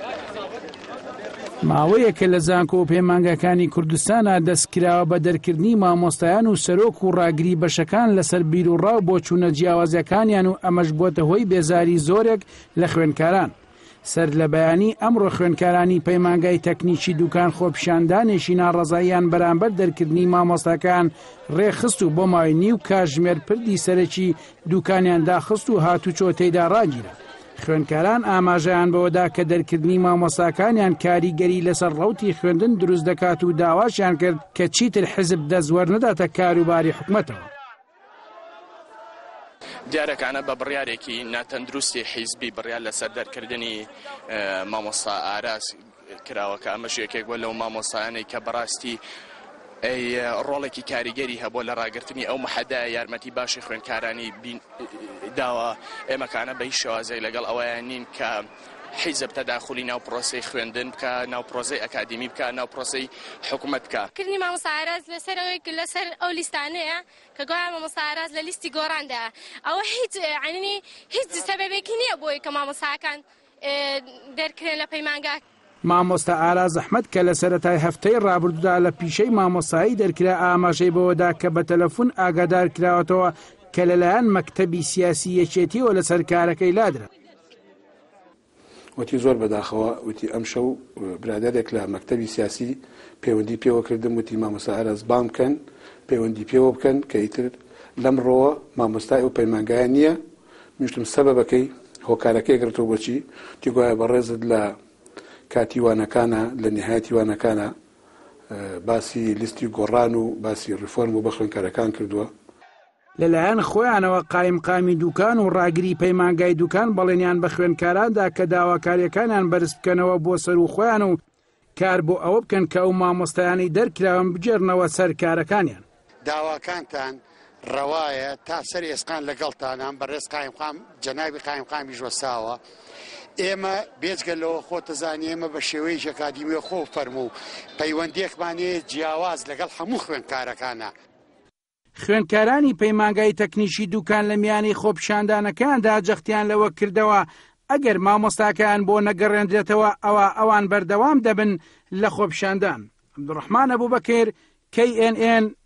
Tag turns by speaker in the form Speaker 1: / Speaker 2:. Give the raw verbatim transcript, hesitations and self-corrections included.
Speaker 1: ماوەیەکە لە زانکۆ و پەیمانگەکانی کوردستانە دەستکراوە بە دەرکردنی مامۆستایان و سەرۆک و ڕاگری بەشەکان لەسەر بیر و ڕاو بۆ چوونە جیاوازیەکانیان و ئەمەش بۆتە هۆی بێزاری زۆرێک لە خوێندکاران. سەر لە بەیانی ئەمڕۆ خوێندکارانی پەیمانگای تەکنیکی دوکان خۆپیشاندانێکی ناڕەزاییان بەرامبەر دەرکردنی مامۆستاکان ڕێخست و بۆ ماوەی نیو کاتژمێر پردی سەرەکی دوکانیان داخست و هاتوچۆ تێیدا ڕاگیرە. خوێندکاران ئاماژەیان بەوەدا کە دەرکردنی مامۆستاکانیان کاریگەری لەسەر ڕەوتی خوێندن دروست دەکات و داواشیان کرد کە چیتر حزب دەزوەر نەداتە کاروباری حکومەتەوە.
Speaker 2: دیارەکانە بە بڕیارێکی ناتەندروستی حیزبی بڕیار لەسەر دەرکردنی مامۆستا ئاراس کراوەکە. ئەمەش یەکێک بووە لەو مامۆستایانەی کە بەڕاستی ڕۆڵێکی کاریگەری هەبووە لە ڕاگررتنی ئەو مەحەدای یارمەتی باشی خوێندکارانی داوە. ئێمەکانە بە هیچ شێوازەی لەگەڵ ئەوەیان نین کە حیزب تەداخلی ناو پرۆسەی خوێندن بکە، ناو پرۆسەی ئەکادمی بکە، ناو پرۆسەی حکوومەت بکە.
Speaker 3: کردنی مامۆستا ئاراس لەسەر ئەوەی لەسەر ئەو لیستانەیە کە گوایە مامۆستا ئاراس لە لیستی گۆڕاندا. ئەوە هیچ عینی هیچ سەبەبێکی نییە بۆی کە مامۆستاکان دەرکرێن لە پەیمانگا.
Speaker 1: مامۆستا ئاراس ئەحمەد کە لە سەرەتای هەفتەی ڕابردوودا لە پیشەی مامۆستایی دەرکرا ئاماژەی بەوەدا کە بە تەلەفۆن ئاگادار کراوەتەوە کە لەلایەن مەکتەبی سیاسی یەکێتیەوە لەسەر کارەکەی لادرا.
Speaker 4: وتی زۆر بەداخەوە وتی ئەم شەو برادێک لە مەکتەبی سیاسی پەیوەندی پێوە کردم وتی مامۆستا ئاراس بام بکەن پەیوەندی پێوە بکەن کە ئیتر لەمڕۆوە مامۆستای ئەو پەیمانگایە نییە. میشتم سەبەبەکەی هۆکارەکەی گرتەوە بۆچی تی گوایە بەڕێزت لە کاتیوانەکانە لە نهایەتیوانەکانە باسی لیستی گۆڕان و باسی ریفۆرم و بە خوێندکارەکان کردووە.
Speaker 1: لەلایەن خۆیانەوە قایمقامی دوکان و ڕاگری پەیمانگای دوکان بەڵێنیان بە خوێندکاراندا کە داواکاریەکانیان بەرز بکەنەوە بۆ سەر و خۆیان و کار بۆ ئەوە بکەن کە ئەو مامۆستایانی دەرکراون بجێرنەوە سەر کارەکانیان.
Speaker 5: داواکانتان ڕەوایە تا سەر ئێسقان لەگەڵتانان بەڕێز قایمقام جەنابی قایمقامی ژوەساوە. ئێمە بێجگەلەوە خۆتەزانی ئێمە بە شێوەیەکی ئەکادیمی خۆ فەرموو پەیوەندیەکمانەیە جیاواز لەگەڵ هەموو خوێندکارەکانە.
Speaker 1: خوێندکارانی پەیمانگای تەکنیکی دوکان لە میانی خۆپیشاندانەکاندا جەختیان لەوە کردەوە ئەگەر مامۆستاکان بۆ نەگەڕێنرێتەوە ئەوە ئەوان بەردەوام دەبن لە خۆپیشاندان. عەبدوڕەحمان ئەبووبەکر، کی ئێن ئێن